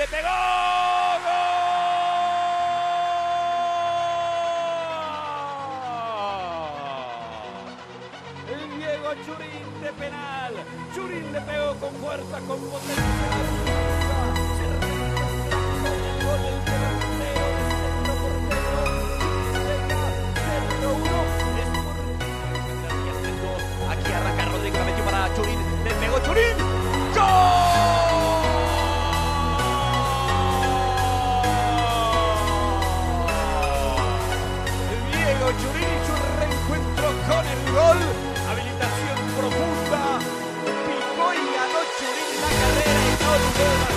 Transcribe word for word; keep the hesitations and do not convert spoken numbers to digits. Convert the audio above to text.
le pegó. ¡Gol! El Diego Churín de penal. Churín le pegó con fuerza, con potencia. Se retrasó el gol del delantero del centro portero. cero uno. Aquí arranca Rodrigo, la metió para Churín. Le pegó Churín. ¡Gol! Churín y su reencuentro con el gol, habilitación profunda, picó y ganó Churín la carrera y no